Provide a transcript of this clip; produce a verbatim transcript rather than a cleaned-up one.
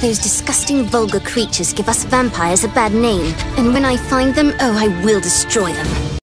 Those disgusting vulgar creatures give us vampires a bad name. And when I find them, oh, I will destroy them.